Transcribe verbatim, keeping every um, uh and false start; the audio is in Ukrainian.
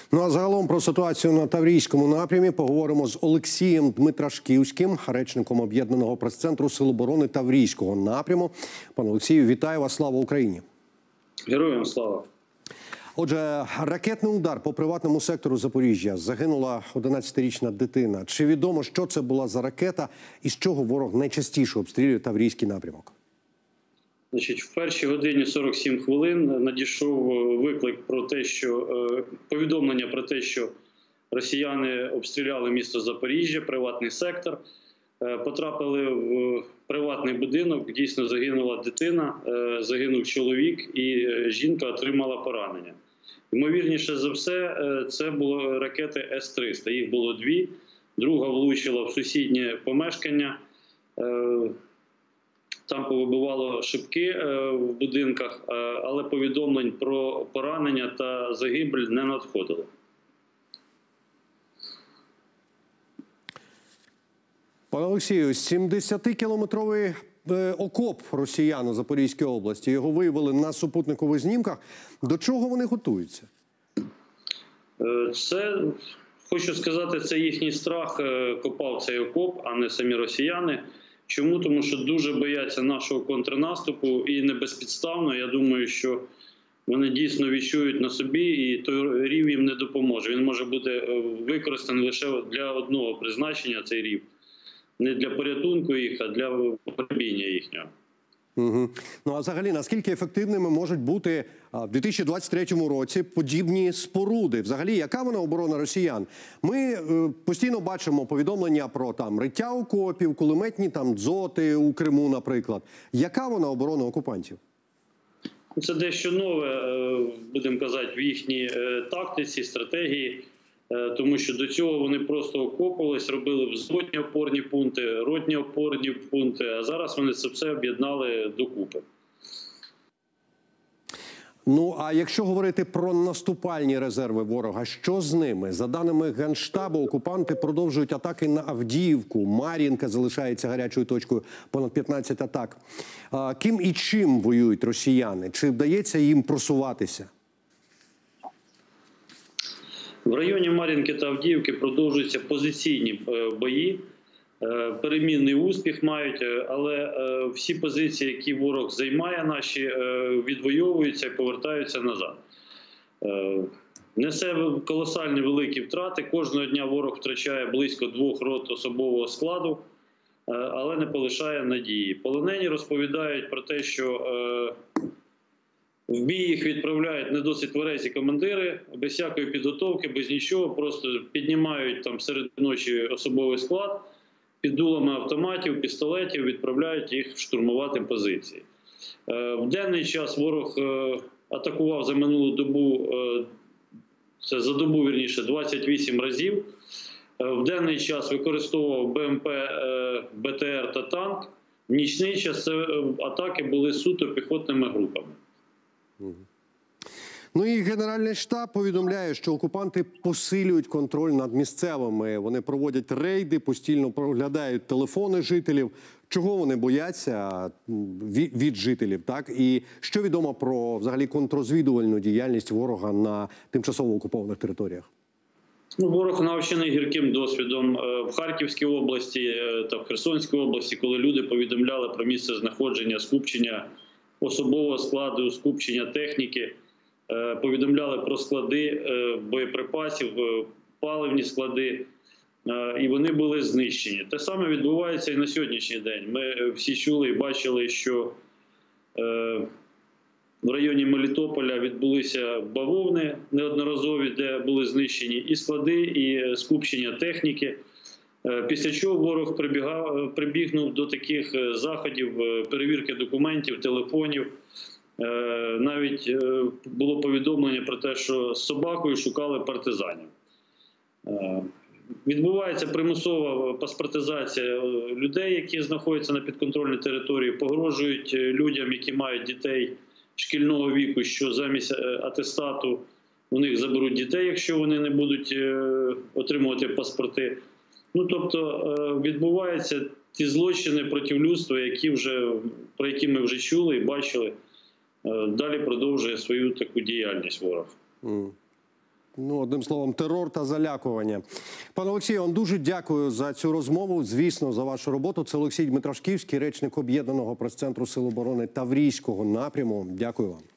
Ну а загалом про ситуацію на Таврійському напрямі поговоримо з Олексієм Дмитрашківським, речником Об'єднаного прес-центру Сил оборони Таврійського напряму. Пане Олексію, вітаю вас, слава Україні! Героям слава! Отже, ракетний удар по приватному сектору Запоріжжя. Загинула одинадцятирічна дитина. Чи відомо, що це була за ракета і з чого ворог найчастіше обстрілює Таврійський напрямок? Значить, в першій годині сорок сім хвилин надійшов виклик про те, що повідомлення про те, що росіяни обстріляли місто Запоріжжя, приватний сектор, потрапили в приватний будинок, дійсно загинула дитина, загинув чоловік і жінка отримала поранення. Ймовірніше за все, це були ракети С триста, їх було дві, друга влучила в сусіднє помешкання. Там повибивало шибки в будинках, але повідомлень про поранення та загибель не надходило. Пане Олексію, сімдесятикілометровий окоп росіян у Запорізькій області. Його виявили на супутникових знімках. До чого вони готуються? Це, хочу сказати, це їхній страх копав цей окоп, а не самі росіяни. Чому? Тому що дуже бояться нашого контрнаступу і не безпідставно. Я думаю, що вони дійсно відчують на собі, і той рів їм не допоможе. Він може бути використаний лише для одного призначення, цей рів. Не для порятунку їх, а для пробіння їхнього. Угу. Ну а взагалі, наскільки ефективними можуть бути в дві тисячі двадцять третьому році подібні споруди? Взагалі, яка вона оборона росіян? Ми е, постійно бачимо повідомлення про там риття окопів, кулеметні там дзоти у Криму, наприклад. Яка вона оборона окупантів? Це дещо нове, будемо казати, в їхній тактиці, стратегії. Тому що до цього вони просто окопувались, робили взводні опорні пункти, ротні опорні пункти, а зараз вони це все об'єднали докупи. Ну, а якщо говорити про наступальні резерви ворога, що з ними? За даними Генштабу, окупанти продовжують атаки на Авдіївку. Мар'їнка залишається гарячою точкою, понад п'ятнадцять атак. А ким і чим воюють росіяни? Чи вдається їм просуватися? В районі Мар'їнки та Авдіївки продовжуються позиційні бої. Перемінний успіх мають, але всі позиції, які ворог займає, наші відвоюються і повертаються назад. Несе колосальні великі втрати. Кожного дня ворог втрачає близько двох рот особового складу, але не полишає надії. Полонені розповідають про те, що в бій їх відправляють не досить тверезі командири, без всякої підготовки, без нічого, просто піднімають там серед ночі особовий склад, під дулами автоматів, пістолетів відправляють їх штурмувати позиції. В денний час ворог атакував за минулу добу, це за добу, вірніше, двадцять вісім разів. В денний час використовував БМП, БТР та танк. В нічний час це атаки були суто піхотними групами. Ну і Генеральний штаб повідомляє, що окупанти посилюють контроль над місцевими. Вони проводять рейди, постійно проглядають телефони жителів. Чого вони бояться від жителів, так? І що відомо про взагалі контррозвідувальну діяльність ворога на тимчасово окупованих територіях? Ну, ворог навчений гірким досвідом в Харківській області та в Херсонській області, коли люди повідомляли про місце знаходження, скупчення особового складу, скупчення техніки, повідомляли про склади боєприпасів, паливні склади, і вони були знищені. Те саме відбувається і на сьогоднішній день. Ми всі чули і бачили, що в районі Мелітополя відбулися бавовни неодноразові, де були знищені і склади, і скупчення техніки. Після чого ворог прибігав, прибігнув до таких заходів перевірки документів, телефонів. Навіть було повідомлення про те, що з собакою шукали партизанів. Відбувається примусова паспортизація людей, які знаходяться на підконтрольній території, погрожують людям, які мають дітей шкільного віку, що замість атестату у них заберуть дітей, якщо вони не будуть отримувати паспорти. Ну, тобто відбуваються ті злочини проти людства, які вже, про які ми вже чули і бачили. Далі продовжує свою таку діяльність ворог. Ну, одним словом, терор та залякування. Пане Олексію, вам дуже дякую за цю розмову, звісно, за вашу роботу. Це Олексій Дмитрашківський, речник Об'єднаного прес-центру Сил оборони Таврійського напряму. Дякую вам.